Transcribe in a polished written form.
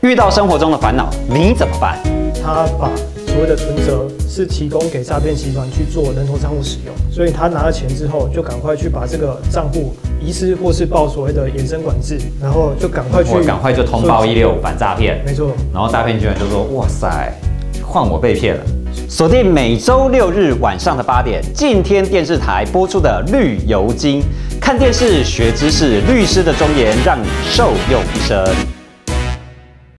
遇到生活中的烦恼，你怎么办？ 他把所谓的存折是提供给诈骗集团去做人头账户使用，所以他拿了钱之后，就赶快去把这个账户遗失或是报所谓的衍生管制，然后就赶快就通报165反诈骗。 没错。 然后诈骗集团就说：哇塞，换我被骗了。锁定每周6日晚上的8点，镜天电视台播出的《绿油精》，看电视学知识，律师的忠言让你受用一生。